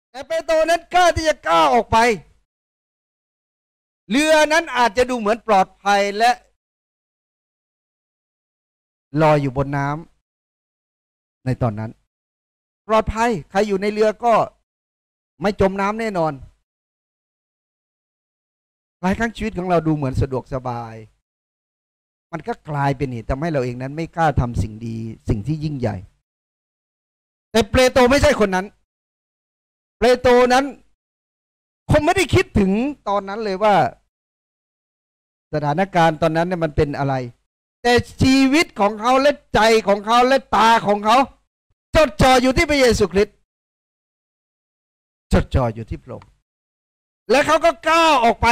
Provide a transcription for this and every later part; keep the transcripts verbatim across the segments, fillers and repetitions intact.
แต่เปโตรนั้นกล้าที่จะก้าวออกไปเรือนั้นอาจจะดูเหมือนปลอดภัยและลอยอยู่บนน้ำในตอนนั้นปลอดภัยใครอยู่ในเรือก็ไม่จมน้ำแน่นอนหลายครั้งชีวิตของเราดูเหมือนสะดวกสบายมันก็กลายเป็นเหตุทำให้เราเองนั้นไม่กล้าทำสิ่งดีสิ่งที่ยิ่งใหญ่แต่เปโตรไม่ใช่คนนั้นเปโตรนั้นคงไม่ได้คิดถึงตอนนั้นเลยว่าสถานการณ์ตอนนั้นเนี่ยมันเป็นอะไรแต่ชีวิตของเขาและใจของเขาและตาของเขาจดจ่ออยู่ที่พระเยซูคริสต์จดจ่ออยู่ที่พระองค์และเขาก็ก้าวออกไป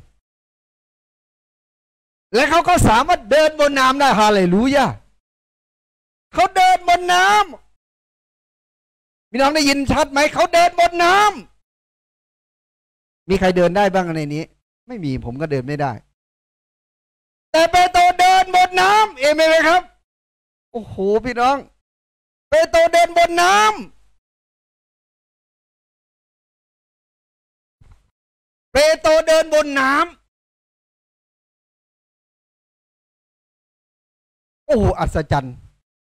และเขาก็สามารถเดินบนน้ำได้ฮาเลลูยาเขาเดินบนน้ำพี่น้องได้ยินชัดไหมเขาเดินบนน้ำมีใครเดินได้บ้างในนี้ไม่มีผมก็เดินไม่ได้แต่เปโตรเดินบนน้ำเอเมนไหมครับโอ้โหพี่น้องเปโตรเดินบนน้ำเปโตรเดินบนน้ำโอ้โหอัศจรรย์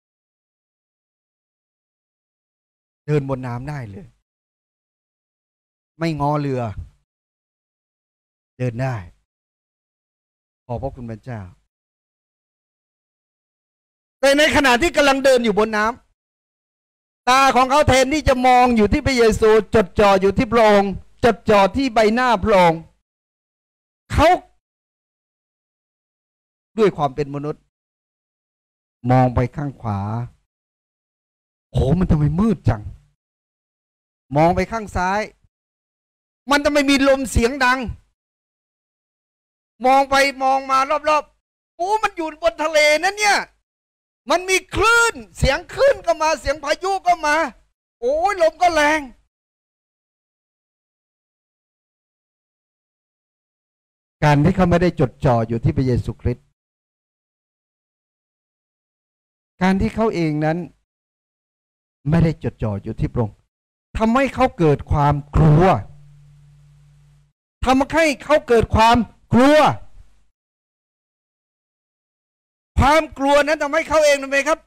เดินบนน้ำได้เลยไม่งอเรือเดินได้ขอบพระคุณพระเจ้าแต่ในขณะที่กำลังเดินอยู่บนน้ำตาของเขาแทนที่จะมองอยู่ที่พระเยซูจดจ่ออยู่ที่พระองค์จดจ่อที่ใบหน้าพระองค์เขาด้วยความเป็นมนุษย์มองไปข้างขวาโหมันทำไมมืดจังมองไปข้างซ้ายมันทำไมมีลมเสียงดังมองไปมองมารอบๆโอ้มันอยู่บนทะเลนั่นเนี่ยมันมีคลื่นเสียงคลื่นก็มาเสียงพายุก็มาโอ้ยลมก็แรงการที่เขาไม่ได้จดจ่ออยู่ที่พระเยซูคริสต์การที่เขาเองนั้นไม่ได้จดจ่ออยู่ที่พระองค์ทำให้เขาเกิดความกลัวทำให้เขาเกิดความกลัวความกลัวนั้นทำให้เขาเองทำไมครับ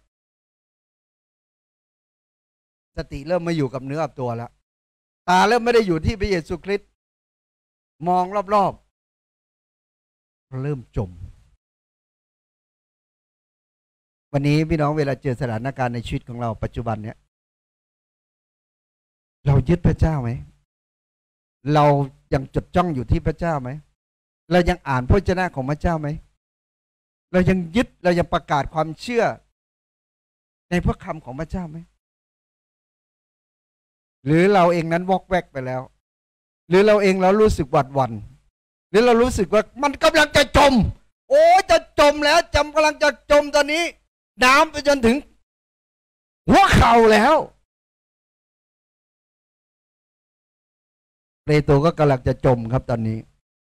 สติเริ่มมาอยู่กับเนื้อกับตัวแล้วตาเริ่มไม่ได้อยู่ที่พระเยซูคริสต์มองรอบๆเริ่มจมวันนี้พี่น้องเวลาเจอสถานการณ์ในชีวิตของเราปัจจุบันเนี้ยเรายึดพระเจ้าไหมเรายังจดจ้องอยู่ที่พระเจ้าไหมเรายังอ่านพระวจนะของพระเจ้าไหมเรายังยึดเรายังประกาศความเชื่อในพระคำของพระเจ้าไหมหรือเราเองนั้นวอกแวกไปแล้วหรือเราเองเรารู้สึกหวาดหวั่นหรือเรารู้สึกว่ามันกำลังจะจมโอ้จะจมแล้วจำกำลังจะจมตอนนี้น้ำไปจนถึงหัวเข่าแล้วเปโตรก็กำลังจะจมครับตอนนี้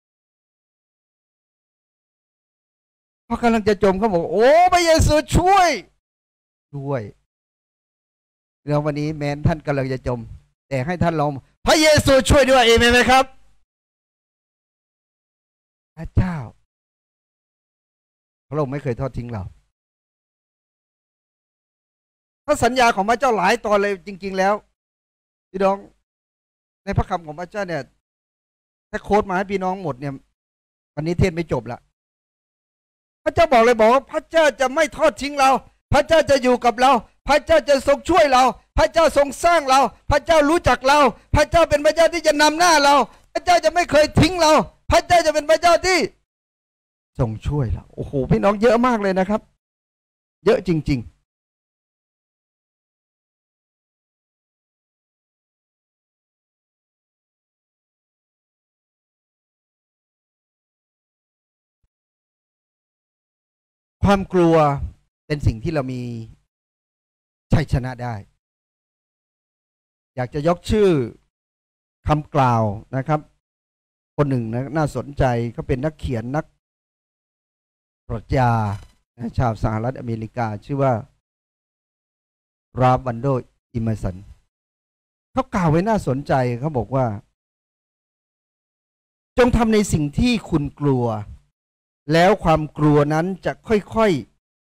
พอกำลังจะจมเขาบอกโอ้พระเยซูช่วยด้วยแล้ววันนี้แม้ท่านกำลังจะจมแต่ให้ท่านลองพระเยซูช่วยด้วยเอเมนไหมครับพระเจ้าพระองค์ไม่เคยทอดทิ้งเราพระสัญญาของพระเจ้าหลายตอนเลยจริงๆแล้วพี่น้องในพระคำของพระเจ้าเนี่ยถ้าโค้ดมาให้พี่น้องหมดเนี่ยวันนี้เทศไม่จบละพระเจ้าบอกเลยบอกว่าพระเจ้าจะไม่ทอดทิ้งเราพระเจ้าจะอยู่กับเราพระเจ้าจะทรงช่วยเราพระเจ้าทรงสร้างเราพระเจ้ารู้จักเราพระเจ้าเป็นพระเจ้าที่จะนำหน้าเราพระเจ้าจะไม่เคยทิ้งเราพระเจ้าจะเป็นพระเจ้าที่ทรงช่วยเราโอ้โหพี่น้องเยอะมากเลยนะครับเยอะจริงๆความกลัวเป็นสิ่งที่เรามีชัยชนะได้อยากจะยกชื่อคำกล่าวนะครับคนหนึ่งนะน่าสนใจเขาเป็นนักเขียนนักปรัชญาชาวสหรัฐอเมริกาชื่อว่าราฟวันโดอิมเมอร์สันเขเขากล่าวไว้น่าสนใจเขาบอกว่าจงทำในสิ่งที่คุณกลัวแล้วความกลัวนั้นจะค่อย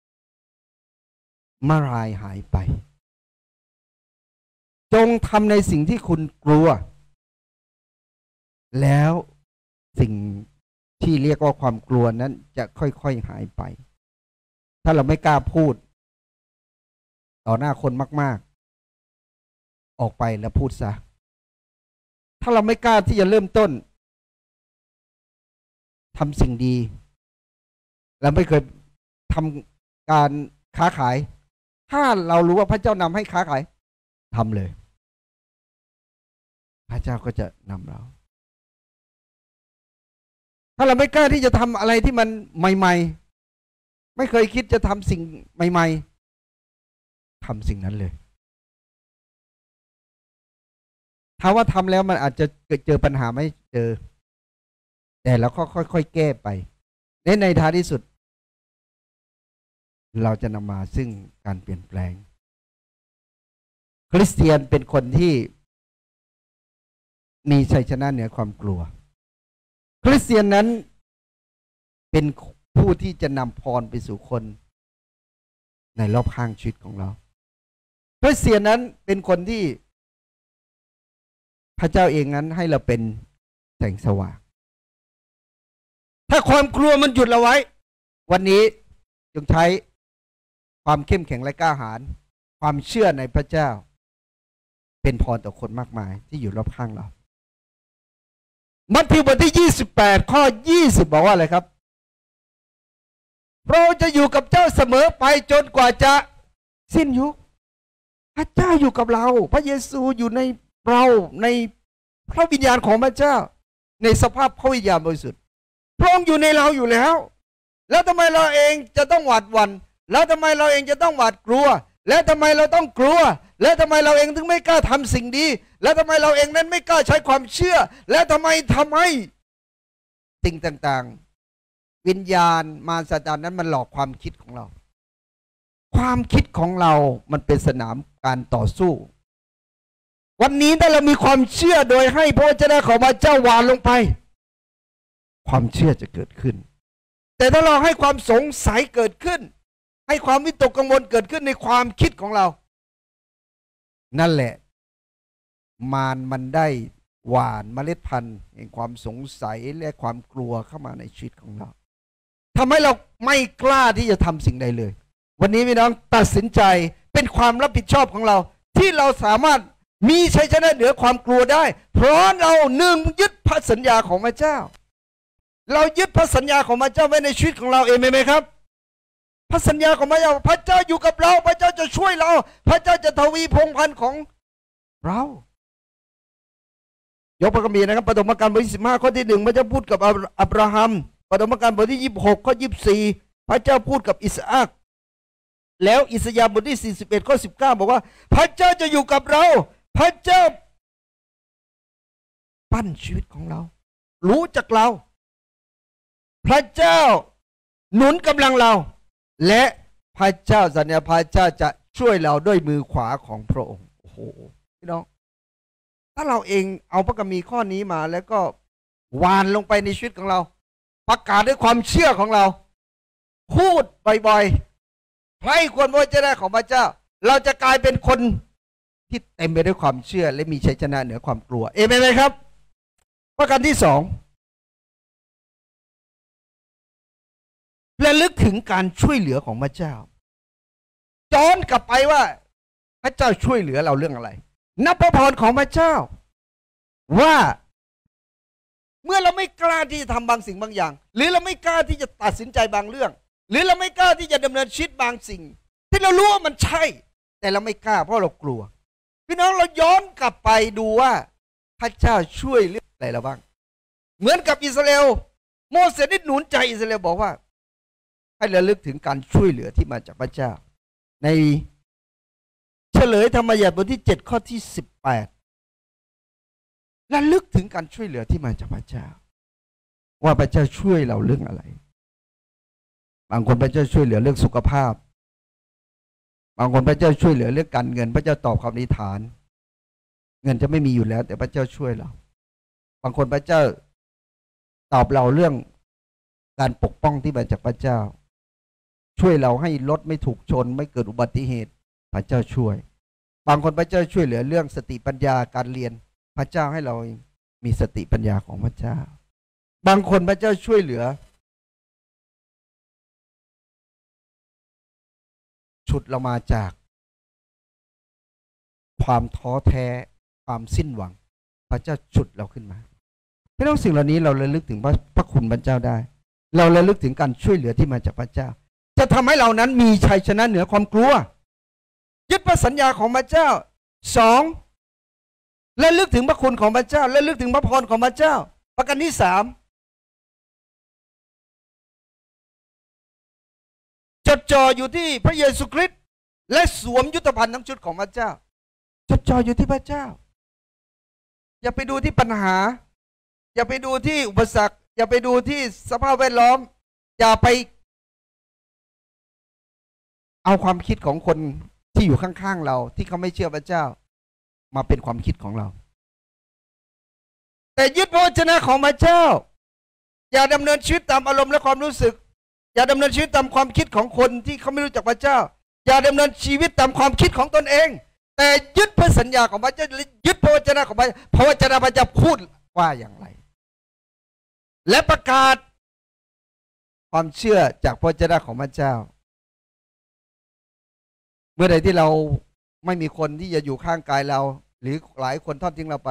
ๆมารายหายไปจงทำในสิ่งที่คุณกลัวแล้วสิ่งที่เรียกว่าความกลัวนั้นจะค่อยๆหายไปถ้าเราไม่กล้าพูดต่อหน้าคนมากๆออกไปแล้วพูดซะถ้าเราไม่กล้าที่จะเริ่มต้นทำสิ่งดีเราไม่เคยทำการค้าขายถ้าเรารู้ว่าพระเจ้านำให้ค้าขายทำเลยพระเจ้าก็จะนำเราถ้าเราไม่กล้าที่จะทำอะไรที่มันใหม่ๆไม่เคยคิดจะทำสิ่งใหม่ๆทำสิ่งนั้นเลยถ้าว่าทำแล้วมันอาจจะเจอปัญหาไม่เจอแต่เราก็ค่อยๆแก้ไปในในท้ายที่สุดเราจะนำมาซึ่งการเปลี่ยนแปลงคริสเตียนเป็นคนที่มีชัยชนะเหนือความกลัวคริสเตียนนั้นเป็นผู้ที่จะนำพรไปสู่คนในรอบข้างชีวิตของเราคริสเตียนนั้นเป็นคนที่พระเจ้าเองนั้นให้เราเป็นแสงสว่างถ้าความกลัวมันหยุดเราไว้วันนี้จงใช้ความเข้มแข็งและกล้าหาญความเชื่อในพระเจ้าเป็นพรต่อคนมากมายที่อยู่รอบข้างเรามัทธิวบทที่ยี่สิบแปดข้อยี่สิบบอกว่าอะไรครับเราจะอยู่กับเจ้าเสมอไปจนกว่าจะสิ้นยุคพระเจ้าอยู่กับเราพระเยซูอยู่ในเราในพระวิญญาณของพระเจ้าในสภาพพระวิญญาณบริสุทธิ์พระองค์อยู่ในเราอยู่แล้วแล้วทำไมเราเองจะต้องหวาดหวั่นแล้วทำไมเราเองจะต้องหวาดกลัวแล้วทำไมเราต้องกลัวแล้วทำไมเราเองถึงไม่กล้าทำสิ่งดีแล้วทำไมเราเองนั้นไม่กล้าใช้ความเชื่อแล้วทำไมทำให้สิ่งต่างๆวิญญาณมารซาตานนั้นมันหลอกความคิดของเราความคิดของเรามันเป็นสนามการต่อสู้วันนี้ถ้าเรามีความเชื่อโดยให้พระวจนะของพระเจ้าหวานลงไปความเชื่อจะเกิดขึ้นแต่ถ้าเราให้ความสงสัยเกิดขึ้นให้ความวิตกกังวลเกิดขึ้นในความคิดของเรานั่นแหละมารมันได้หว่านเมล็ดพันธุ์แห่งความสงสัยและความกลัวเข้ามาในชีวิตของเราทำให้เราไม่กล้าที่จะทำสิ่งใดเลยวันนี้พี่น้องตัดสินใจเป็นความรับผิดชอบของเราที่เราสามารถมีชัยชนะเหนือความกลัวได้เพราะเราหนึ่งยึดพระสัญญาของพระเจ้าเรายึดพระสัญญาของพระเจ้าไว้ในชีวิตของเราเองไหมครับพระสัญญาของพระเจ้าพระเจ้าอยู่กับเราพระเจ้าจะช่วยเราพระเจ้าจะทวีพงศ์พันธุ์ของเรายกพระคัมภีร์นะครับปฐมกาลบทที่สิบห้าข้อที่หนึ่งพระเจ้าพูดกับอับราฮัมปฐมกาลบทที่ยี่สิบหกข้อยี่สิบสี่พระเจ้าพูดกับอิสอัคแล้วอิสยาห์บทที่สี่สิบเอ็ดข้อสิบเก้าบอกว่าพระเจ้าจะอยู่กับเราพระเจ้าปั้นชีวิตของเรารู้จักเราพระเจ้าหนุนกำลังเราและพระเจ้าสัญญาพระเจ้าจะช่วยเราด้วยมือขวาของพระองค์โอ้โหพี่น้องถ้าเราเองเอาพระคัมภีร์ข้อนี้มาแล้วก็หวานลงไปในชีวิตของเราประกาศด้วยความเชื่อของเราพูดบ่อยๆให้ควรพระเจ้าของพระเจ้าเราจะกลายเป็นคนที่เต็มไปด้วยความเชื่อและมีชัยชนะเหนือความกลัวเอเมนไหมครับประการที่สองระลึกถึงการช่วยเหลือของพระเจ้าย้อนกลับไปว่าพระเจ้าช่วยเหลือเราเรื่องอะไรนับพระพรของพระเจ้าว่าเมื่อเราไม่กล้าที่จะทำบางสิ่งบางอย่างหรือเราไม่กล้าที่จะตัดสินใจบางเรื่องหรือเราไม่กล้าที่จะดำเนินชีวิตบางสิ่งที่เรารู้ว่ามันใช่แต่เราไม่กล้าเพราะเรากลัวพี่น้องเราย้อนกลับไปดูว่าพระเจ้าช่วยเรื่องอะไรเราบ้างเหมือนกับอิสราเอลโมเสสได้หนุนใจอิสราเอลบอกว่าให้ระลึกถึงการช่วยเหลือที่มาจากพระเจ้าในเฉลยธรรมบัญญัติบทที่เจ็ดข้อที่สิบแปดระลึกถึงการช่วยเหลือที่มาจากพระเจ้าว่าพระเจ้าช่วยเราเรื่องอะไรบางคนพระเจ้าช่วยเหลือเรื่องสุขภาพบางคนพระเจ้าช่วยเหลือเรื่องการเงินพระเจ้าตอบคำอธิษฐานเงินจะไม่มีอยู่แล้วแต่พระเจ้าช่วยเราบางคนพระเจ้าตอบเราเรื่องการปกป้องที่มาจากพระเจ้าช่วยเราให้รถไม่ถูกชนไม่เกิดอุบัติเหตุพระเจ้าช่วยบางคนพระเจ้าช่วยเหลือเรื่องสติปัญญาการเรียนพระเจ้าให้เรามีสติปัญญาของพระเจ้าบางคนพระเจ้าช่วยเหลือฉุดเรามาจากความท้อแท้ความสิ้นหวังพระเจ้าฉุดเราขึ้นมาพี่น้องสิ่งเหล่านี้เราระลึกถึงพระพระคุณพระเจ้าได้เราระลึกถึงการช่วยเหลือที่มาจากพระเจ้าจะทำให้เรานั้นมีชัยชนะเหนือความกลัวยึดพระสัญญาของพระเจ้าสองระลึกถึงพระคุณของพระเจ้าระลึกถึงพระพรของพระเจ้าประการที่สามจดจ่ออยู่ที่พระเยซูคริสต์และสวมยุทธภัณฑ์ทั้งชุดของพระเจ้าจดจ่ออยู่ที่พระเจ้าอย่าไปดูที่ปัญหาอย่าไปดูที่อุปสรรคอย่าไปดูที่สภาพแวดล้อมอย่าไปเอาความคิดของคนที่อยู่ข้างๆเราที่เขาไม่เชื่อพระเจ้ามาเป็นความคิดของเราแต่ยึดพระวจนะของพระเจ้าอย่าดำเนินชีวิตตามอารมณ์และความรู้สึกอย่าดำเนินชีวิตตามความคิดของคนที่เขาไม่รู้จักพระเจ้าอย่าดำเนินชีวิตตามความคิดของตนเองแต่ยึดพระสัญญาของพระเจ้ายึดพระวจนะของพระเจ้าพระวจนะพระเจ้าพูดว่าอย่างไรและประกาศความเชื่อจากพระวจนะของพระเจ้าเมื่อใดที่เราไม่มีคนที่จะอยู่ข้างกายเราหรือหลายคนทอดทิ้งเราไป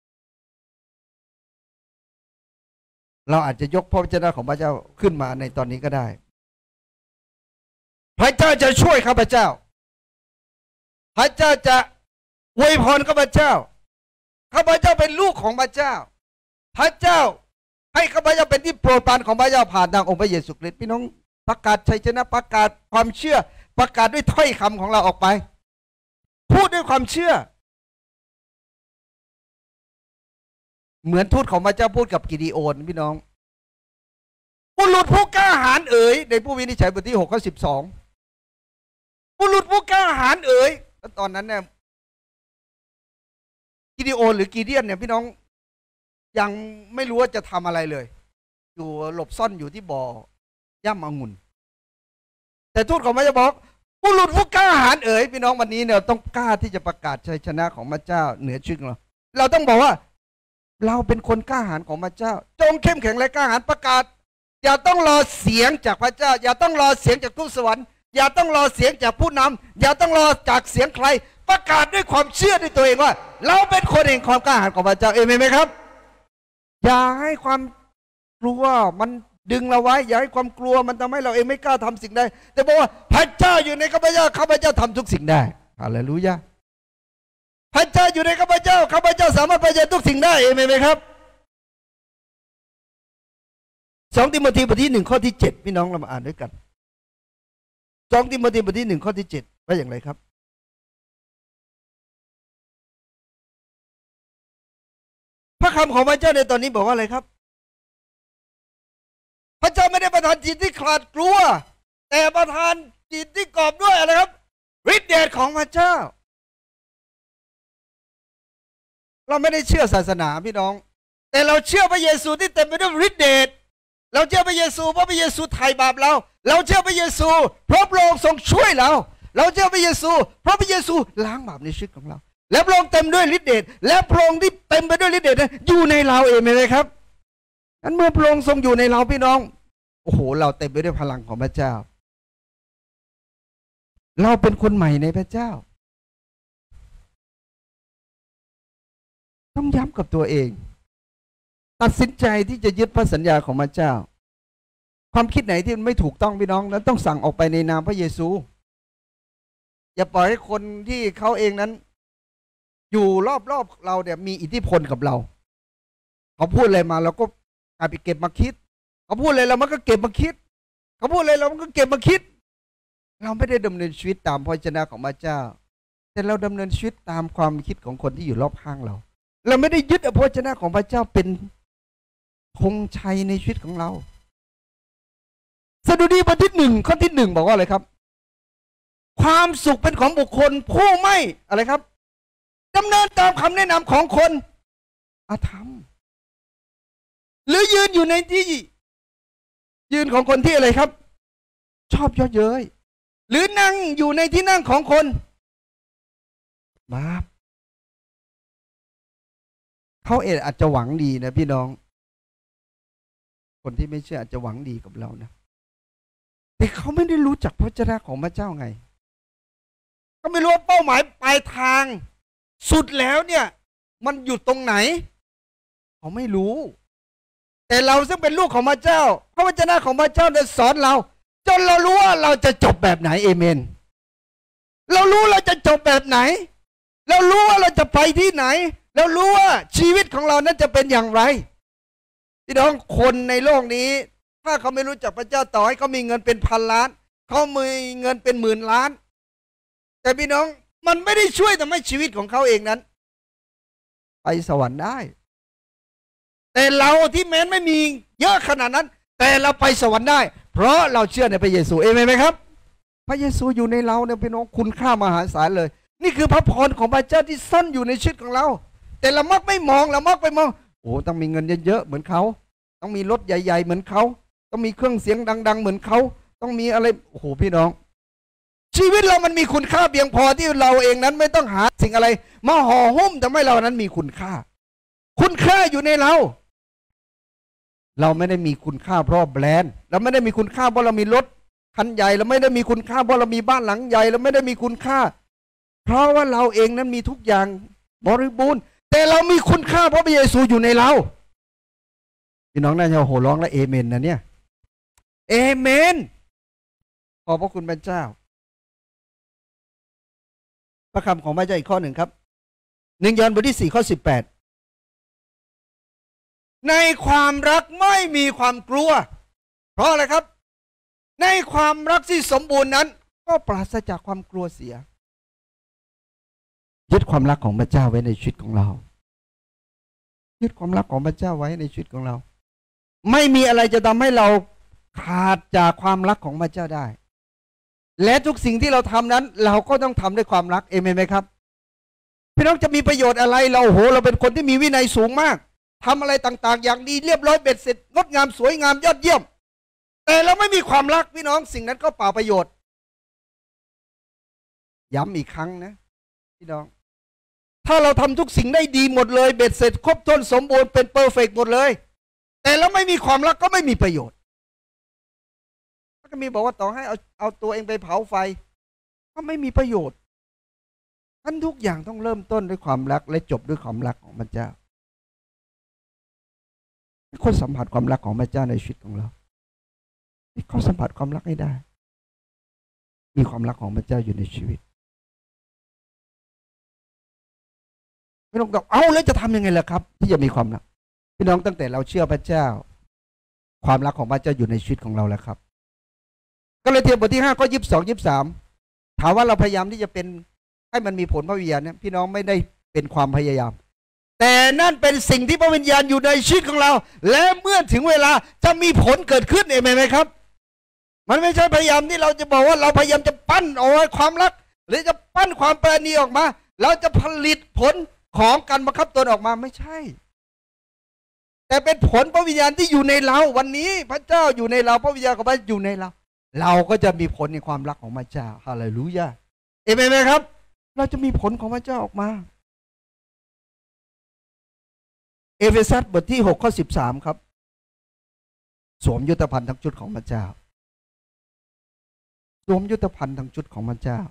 เราอาจจะยกพระวจนะของพระเจ้าขึ้นมาในตอนนี้ก็ได้พระเจ้าจะช่วยข้าพเจ้าพระเจ้าจะอวยพรข้าพเจ้าข้าพเจ้าเป็นลูกของพระเจ้าพระเจ้าให้ข้าพเจ้าเป็นที่โปรดปรานของพระเจ้าผ่านทางองค์พระเยซูคริสต์พี่น้องประกาศชัยชนะประกาศความเชื่อประกาศด้วยถ้อยคำของเราออกไปพูดด้วยความเชื่อเหมือนทูตของพระเจ้าพูดกับกิดีโอนพี่น้องบุรุษผู้กล้าหาญเอ๋ยในผู้วินิจฉัยบทที่หกข้อสิบสองบุรุษผู้กล้าหาญเอ๋ยแล้วตอนนั้นเนี่ยกิดีโอนหรือกีเดียนเนี่ยพี่น้องยังไม่รู้ว่าจะทำอะไรเลยอยู่หลบซ่อนอยู่ที่บ่อย่ำองุ่นแต่ทูตของพระเจ้าบอกบุรุษผู้กล้าหาญเอ๋ยพี่น้องวันนี้เนี่ยต้องกล้าที่จะประกาศชัยชนะของพระเจ้าเหนือชีวิตเราเราต้องบอกว่าเราเป็นคนกล้าหาญของพระเจ้าจงเข้มแข็งและกล้าหาญประกาศอย่าต้องรอเสียงจากพระเจ้าอย่าต้องรอเสียงจากทูตสวรรค์อย่าต้องรอเสียงจากผู้นำอย่าต้องรอจากเสียงใครประกาศด้วยความเชื่อด้วยตัวเองว่าเราเป็นคนเองความกล้าหาญของพระเจ้าเอเมนไหมครับอย่าให้ความกลัวมันดึงเราไว้อย่าให้ความกลัวมันทำให้เราเองไม่กล้าทำสิ่งใดแต่บอกว่าพระเจ้าอยู่ในข้าพเจ้าข้าพเจ้าทำทุกสิ่งได้ฮาเลลูยาพระเจ้าอยู่ในข้าพเจ้าข้าพเจ้าสามารถไปยังทุกสิ่งได้เอเมนไหมครับสองติโมธีบทที่หนึ่งข้อที่เจ็ดพี่น้องเรามาอ่านด้วยกันสองติโมธีบทที่หนึ่งข้อที่เจ็ดว่าอย่างไรครับพระคำของพระเจ้าในตอนนี้บอกว่าอะไรครับพระเจ้าไม่ได้ประทานจิตที่ขาดกลัวแต่ประทานจิตที่กอบด้วยอะไรครับฤทธิ์เดชของพระเจ้าเราไม่ได้เชื่อศาสนาพี่น้องแต่เราเชื่อพระเยซูที่เต็มไปด้วยฤทธิ์เดชเราเชื่อพระเยซูเพราะพระเยซูไถ่บาปเราเราเชื่อพระเยซูเพราะพระองค์ทรงช่วยเราเราเชื่อพระเยซูเพราะพระเยซูล้างบาปในชีวิตของเราและพระองค์เต็มด้วยฤทธิ์เดชและพระองค์ที่เต็มไปด้วยฤทธิ์เดชนั้นอยู่ในเราเองไหมครับนั้นเมื่อพระองค์ทรงอยู่ในเราพี่น้องโอ้โหเราเต็มไปด้วยพลังของพระเจ้าเราเป็นคนใหม่ในพระเจ้าต้องย้ำกับตัวเองตัดสินใจที่จะยึดพระสัญญาของพระเจ้าความคิดไหนที่มันไม่ถูกต้องพี่น้องนั้นต้องสั่งออกไปในนามพระเยซูอย่าปล่อยให้คนที่เขาเองนั้นอยู่รอบๆเราเนี่ยมีอิทธิพลกับเราเขาพูดอะไรมาเราก็กลายไปเก็บมาคิดเขาพูดอะไรเรามันก็เก็บมาคิดเขาพูดอะไรเรามันก็เก็บมาคิดเราไม่ได้ดำเนินชีวิตตามพระวจนะของพระเจ้าแต่เราดำเนินชีวิตตามความคิดของคนที่อยู่รอบข้างเราเราไม่ได้ยึดพระวจนะของพระเจ้าเป็นธงชัยในชีวิตของเราสดุดีบทที่หนึ่งข้อที่หนึ่งบอกว่าอะไรครับความสุขเป็นของบุคคลผู้ไม่อะไรครับดำเนินตามคำแนะนำของคนอาธรรมหรือยืนอยู่ในที่ยืนของคนที่อะไรครับชอบเยาะเย้ยหรือนั่งอยู่ในที่นั่งของคนบาปเขาเองอาจจะหวังดีนะพี่น้องคนที่ไม่เชื่ออาจจะหวังดีกับเรานะแต่เขาไม่ได้รู้จักพระเจ้าของพระเจ้าไงเขาไม่รู้ว่าเป้าหมายปลายทางสุดแล้วเนี่ยมันอยู่ตรงไหนเขาไม่รู้แต่เราซึ่งเป็นลูกของพระเจ้าพระวจนะของพระเจ้าได้สอนเราจนเรารู้ว่าเราจะจบแบบไหนเอเมนเรารู้เราจะจบแบบไหนเรารู้ว่าเราจะไปที่ไหนเรารู้ว่าชีวิตของเรานั้นจะเป็นอย่างไรพี่น้องคนในโลกนี้ถ้าเขาไม่รู้จักพระเจ้าต่อให้เขามีเงินเป็นพันล้านเขามีเงินเป็นหมื่นล้านแต่พี่น้องมันไม่ได้ช่วยทำให้ชีวิตของเขาเองนั้นไปสวรรค์ได้แต่เราที่แม้ไม่มีเยอะขนาดนั้นแต่เราไปสวรรค์ได้เพราะเราเชื่อในพระเยซูเอเมนไหมครับพระเยซูอยู่ในเราเนี่ยพี่น้องคุณค่ามหาศาลเลยนี่คือพระพรของพระเจ้าที่ซ่อนอยู่ในชีวิตของเราแต่เรามักไม่มองเรามักไปมองโอ้ต้องมีเงินเยอะๆเหมือนเขาต้องมีรถใหญ่ๆเหมือนเขาต้องมีเครื่องเสียงดังๆเหมือนเขาต้องมีอะไรโอ้โหพี่น้องชีวิตเรามันมีคุณค่าเพียงพอที่เราเองนั้นไม่ต้องหาสิ่งอะไรมาห่อหุ้มทำให้เรานั้นมีคุณค่าคุณค่าอยู่ในเราเราไม่ได้มีคุณค่าเพราะแบรนด์เราไม่ได้มีคุณค่าเพราะเรามีรถคันใหญ่เราไม่ได้มีคุณค่าเพราะเรามีบ้านหลังใหญ่เราไม่ได้มีคุณค่าเพราะว่าเราเองนั้นมีทุกอย่างบริบูรณ์แต่เรามีคุณค่าเพราะพระเยซูอยู่ในเราพี่น้องน่าจะโห่ร้องและเอเมนนะเนี่ยเอเมนขอบพระคุณพระเจ้าพระคำของพระเจ้าอีกข้อหนึ่งครับหนึ่งยอห์นบทที่สี่ข้อสิบแปดในความรักไม่มีความกลัวเพราะอะไรครับในความรักที่สมบูรณ์นั้นก็ปราศจากความกลัวเสียยึดความรักของพระเจ้าไว้ในชีวิตของเรายึดความรักของพระเจ้าไว้ในชีวิตของเราไม่มีอะไรจะทำให้เราขาดจากความรักของพระเจ้าได้และทุกสิ่งที่เราทำนั้นเราก็ต้องทำด้วยความรักเอเมนไหมครับพี่น้องจะมีประโยชน์อะไรเราโหเราเป็นคนที่มีวินัยสูงมากทำอะไรต่างๆอย่างดีเรียบร้อยเบ็ดเสร็จงดงามสวยงามยอดเยี่ยมแต่เราไม่มีความรักพี่น้องสิ่งนั้นก็เปล่าประโยชน์ย้ำอีกครั้งนะพี่น้องถ้าเราทำทุกสิ่งได้ดีหมดเลยเบ็ดเสร็จครบถ้วนสมบูรณ์เป็นเพอร์เฟกต์หมดเลยแต่เราไม่มีความรักก็ไม่มีประโยชน์ก็มีบอกว่าต่อให้เอาเอาตัวเองไปเผาไฟก็ไม่มีประโยชน์ท่านทุกอย่างต้องเริ่มต้นด้วยความรักและจบด้วยความรักของพระเจ้าคนสัมผัสความรักของพระเจ้าในชีวิตของเราเขาสัมผัสความรักให้ได้มีความรักของพระเจ้าอยู่ในชีวิตไม่ต้องบอกเอาแล้วจะทำยังไงล่ะครับที่จะมีความรักพี่น้องตั้งแต่เราเชื่อพระเจ้าความรักของพระเจ้าอยู่ในชีวิตของเราแล้วครับก็เลยเทียบบทที่ห้าข้อยี่สิบสองยี่สิบสามถามว่าเราพยายามที่จะเป็นให้มันมีผลพระวิญญาณเนี่ยพี่น้องไม่ได้เป็นความพยายามแต่นั่นเป็นสิ่งที่พระวิญญาณอยู่ในชีวิตของเราและเมื่อถึงเวลาจะมีผลเกิดขึ้นเองไหมครับมันไม่ใช่พยายามที่เราจะบอกว่าเราพยายามจะปั้นเอาไว้ความรักหรือจะปั้นความปราณีออกมาเราจะผลิตผลของการบังคับตนออกมาไม่ใช่แต่เป็นผลพระวิญญาณที่อยู่ในเราวันนี้พระเจ้าอยู่ในเราพระวิญญาณของพระเจ้าอยู่ในเราเราก็จะมีผลในความรักของพระเจ้าฮาเลลูยาเอเมนไหมครับเราจะมีผลของพระเจ้าออกมาเอเฟซัสบทที่หกข้อสิบสามครับสวมยุทธภัณฑ์ทั้งชุดของพระเจ้าสวมยุทธภัณฑ์ทั้งชุดของพระเจ้า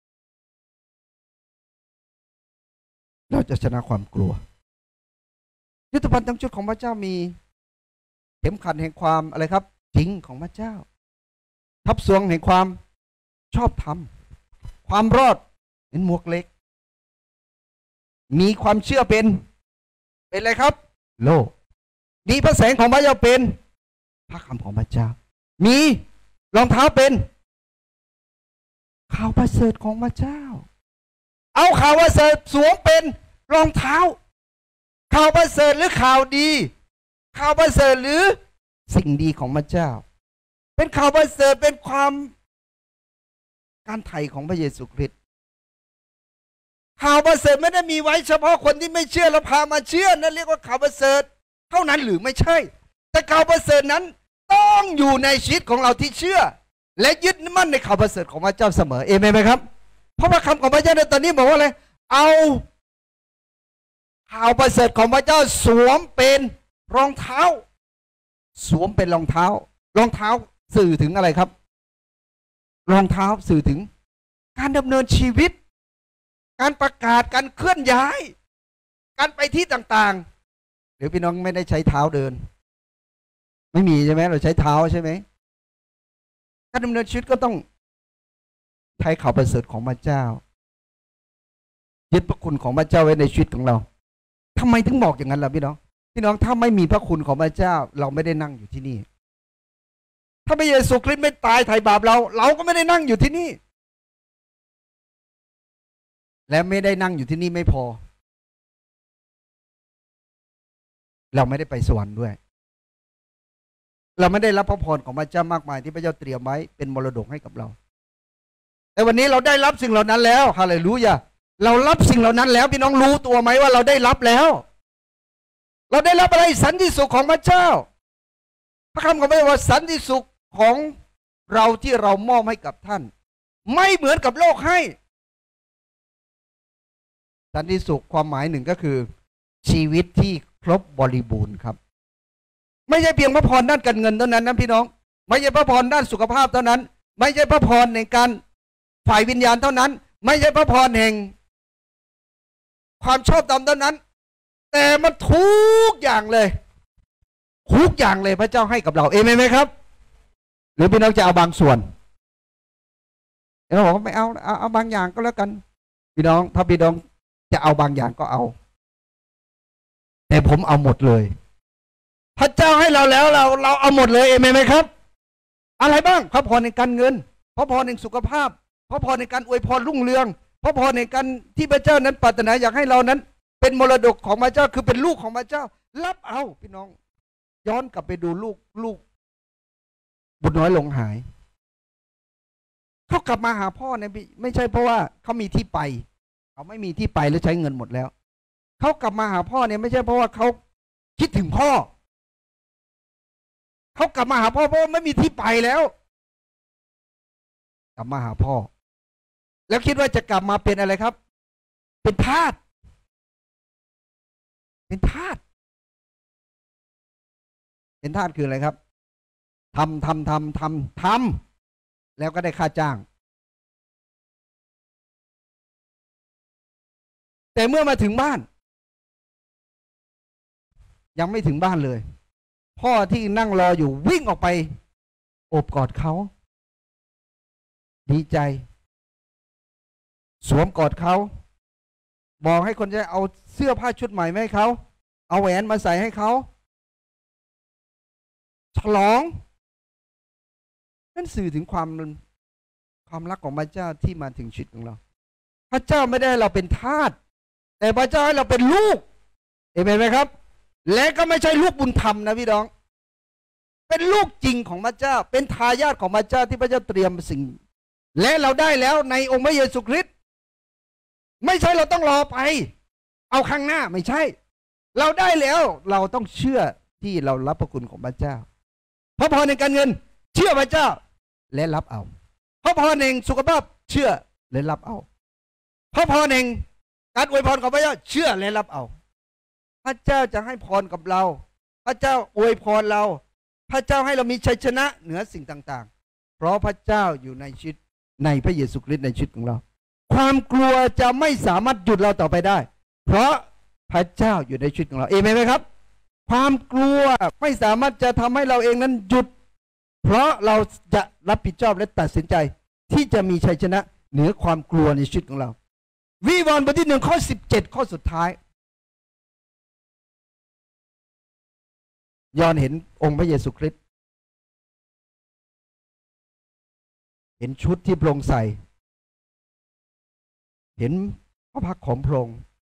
เราจะชนะความกลัวยุทธภัณฑ์ทั้งชุดของพระเจ้ามีเข็มขัดแห่งความอะไรครับจริงของพระเจ้าทับสวงแห่งความชอบธรรมความรอดเป็นหมวกเหล็กมีความเชื่อเป็นเป็นอะไรครับโล่มีพระแสงของพระเจ้าเป็นพระคำของพระเจ้ามีรองเท้าเป็นข่าวประเสริฐของพระเจ้าเอาข่าวประเสริฐสวมเป็นรองเท้าข่าวประเสริฐหรือข่าวดีข่าวประเสริฐหรือสิ่งดีของพระเจ้าเป็นข่าวประเสริฐเป็นความการไถ่ของพระเยซูคริสต์ข่าวประเสริฐไม่ได้มีไว้เฉพาะคนที่ไม่เชื่อแล้วพามาเชื่อนั่นเรียกว่าข่าวประเสริฐเท่านั้นหรือไม่ใช่แต่ข่าวประเสริฐนั้นต้องอยู่ในชีวิตของเราที่เชื่อและยึดมั่นในข่าวประเสริฐของพระเจ้าเสมอเอเมนไหมครับเพราะว่าคำของพระเจ้าในตอนนี้บอกว่าอะไรเอาข่าวประเสริฐของพระเจ้าสวมเป็นรองเท้าสวมเป็นรองเท้ารองเท้าสื่อถึงอะไรครับรองเท้าสื่อถึงการดำเนินชีวิตการประกาศการเคลื่อนย้ายการไปที่ต่างๆหรือพี่น้องไม่ได้ใช้เท้าเดินไม่มีใช่ไหมเราใช้เท้าใช่ไหมการดำเนินชีวิตก็ต้องใช้ข่าวประเสริฐของพระเจ้ายึดพระคุณของพระเจ้าไว้ในชีวิตของเราทำไมถึงบอกอย่างนั้นล่ะพี่น้องพี่น้องถ้าไม่มีพระคุณของพระเจ้าเราไม่ได้นั่งอยู่ที่นี่ถ้าพระเยซูคริสต์ไม่ตายไถ่บาปเราเราก็ไม่ได้นั่งอยู่ที่นี่และไม่ได้นั่งอยู่ที่นี่ไม่พอเราไม่ได้ไปสวรรค์ด้วยเราไม่ได้รับพระพรของพระเจ้ามากมายที่พระเจ้าเตรียมไว้เป็นมรดกให้กับเราแต่วันนี้เราได้รับสิ่งเหล่านั้นแล้วฮาเลลูยาเรารับสิ่งเหล่านั้นแล้วพี่น้องรู้ตัวไหมว่าเราได้รับแล้วเราได้รับอะไรสันติสุขของพระเจ้าพระคำของพระเจ้าว่าสันติสุขของเราที่เรามอบให้กับท่านไม่เหมือนกับโลกให้สันติสุขความหมายหนึ่งก็คือชีวิตที่ครบบริบูรณ์ครับไม่ใช่เพียงพระพรด้านการเงินเท่านั้นนะพี่น้องไม่ใช่พระพรด้านสุขภาพเท่านั้นไม่ใช่พระพรในการฝ่ายวิญญาณเท่านั้นไม่ใช่พระพรแห่งความชอบธรรมเท่านั้นแต่มันทุกอย่างเลยทุกอย่างเลยพระเจ้าให้กับเราเอเมนไหมครับหรือพี่น้องจะเอาบางส่วนเราบอกว่าไม่เอาเอาเอาบางอย่างก็แล้วกันพี่น้องถ้าพี่น้องจะเอาบางอย่างก็เอาแต่ผมเอาหมดเลยพระเจ้าให้เราแล้วเราเราเอาหมดเลยเอเมนไหมครับอะไรบ้างพระพรในการเงินพระพรในสุขภาพพระพรในการอวยพรรุ่งเรืองพระพรในการที่พระเจ้านั้นปรารถนาอยากให้เรานั้นเป็นมรดกของพระเจ้าคือเป็นลูกของพระเจ้ารับเอาพี่น้องย้อนกลับไปดูลูกลูกบุตรน้อยหลงหายเขากลับมาหาพ่อเนี่ยไม่ใช่เพราะว่าเขามีที่ไปเขาไม่มีที่ไปแล้วใช้เงินหมดแล้วเขากลับมาหาพ่อเนี่ยไม่ใช่เพราะว่าเขาคิดถึงพ่อเขากลับมาหาพ่อเพราะไม่มีที่ไปแล้วกลับมาหาพ่อแล้วคิดว่าจะกลับมาเป็นอะไรครับเป็นทาสเป็นทาสเป็นทาสคืออะไรครับทำทำทำทำทำแล้วก็ได้ค่าจ้างแต่เมื่อมาถึงบ้านยังไม่ถึงบ้านเลยพ่อที่นั่งรออยู่วิ่งออกไปโอบกอดเขาดีใจสวมกอดเขาบอกให้คนจะเอาเสื้อผ้าชุดใหม่ให้เขาเอาแหวนมาใส่ให้เขาฉลองนั่นสื่อถึงความความรักของพระเจ้าที่มาถึงชีวิตของเราพระเจ้าไม่ได้ให้เราเป็นทาสแต่พระเจ้าให้เราเป็นลูกเห็นไหมครับและก็ไม่ใช่ลูกบุญธรรมนะพี่น้องเป็นลูกจริงของพระเจ้าเป็นทายาทของพระเจ้าที่พระเจ้าเตรียมสิ่งและเราได้แล้วในองค์พระเยซูคริสต์ไม่ใช่เราต้องรอไปเอาข้างหน้าไม่ใช่เราได้แล้วเราต้องเชื่อที่เรารับพระคุณของพระเจ้าพระพรในการเงินเชื่อพระเจ้าและรับเอาพระพรในสุขภาพเชื่อและรับเอาพระพรในการอวยพรของพระเจ้าเชื่อและรับเอาพระเจ้าจะให้พรกับเราพระเจ้าอวยพรเราพระเจ้าให้เรามีชัยชนะเหนือสิ่งต่างๆเพราะพระเจ้าอยู่ในชีวิตในพระเยซูคริสต์ในชีวิตของเราความกลัวจะไม่สามารถหยุดเราต่อไปได้เพราะพระเจ้าอยู่ในชีวิตของเราเอเมนไหมครับความกลัวไม่สามารถจะทำให้เราเองนั้นหยุดเพราะเราจะรับผิดชอบและตัดสินใจที่จะมีชัยชนะเหนือความกลัวในชีวิตของเราวิวรณ์บทที่หนึ่งข้อสิบเจ็ดข้อสุดท้ายยอห์นเห็นองค์พระเยซูคริสต์เห็นชุดที่พระองค์ใส่เห็นพระพักของพระองค์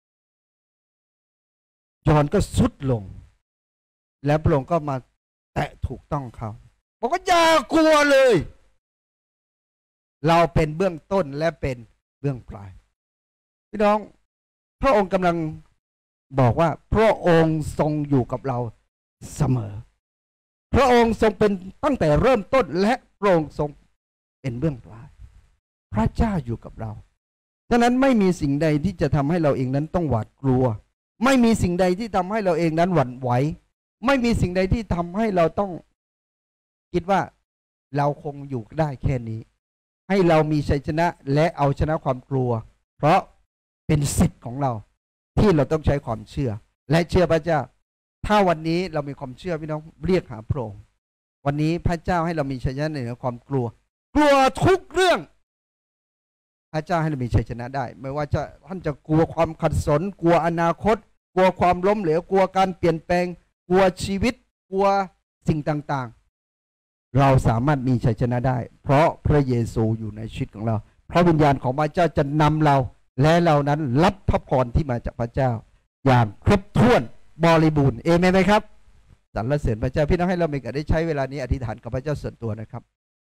ยอห์นก็สุดลงแล้วพระองค์ก็มาแตะถูกต้องเขาบอกว่าอย่ากลัวเลยเราเป็นเบื้องต้นและเป็นเบื้องปลายพี่น้องพระองค์กำลังบอกว่าพระองค์ทรงอยู่กับเราเสมอพระองค์ทรงเป็นตั้งแต่เริ่มต้นและพระองค์ทรงเป็นเบื้องปลายพระเจ้าอยู่กับเราดังนั้นไม่มีสิ่งใดที่จะทำให้เราเองนั้นต้องหวาดกลัวไม่มีสิ่งใดที่ทำให้เราเองนั้นหวั่นไหวไม่มีสิ่งใดที่ทำให้เราต้องคิดว่าเราคงอยู่ได้แค่นี้ให้เรามีชัยชนะและเอาชนะความกลัวเพราะเป็นสิทธิ์ของเราที่เราต้องใช้ความเชื่อและเชื่อพระเจ้าถ้าวันนี้เรามีความเชื่อพี่น้องเรียกหาพระองค์วันนี้พระเจ้าให้เรามีชัยชนะเหนือความกลัวกลัวทุกเรื่องพระเจ้าให้เรามีชัยชนะได้ไม่ว่าจะท่านจะกลัวความขัดสนกลัวอนาคตกลัวความล้มเหลวกลัวการเปลี่ยนแปลงกลัวชีวิตกลัวสิ่งต่างๆเราสามารถมีชัยชนะได้เพราะพระเยซูอยู่ในชีวิตของเราเพราะวิญญาณของพระเจ้าจะนำเราและเรานั้นรับพระพรที่มาจากพระเจ้าอย่างครบถ้วนบริบูรณ์เอเมนไหมครับสรรเสริญพระเจ้าพี่น้องให้เรามีโอกาสได้ใช้เวลานี้อธิษฐานกับพระเจ้าส่วนตัวนะครับ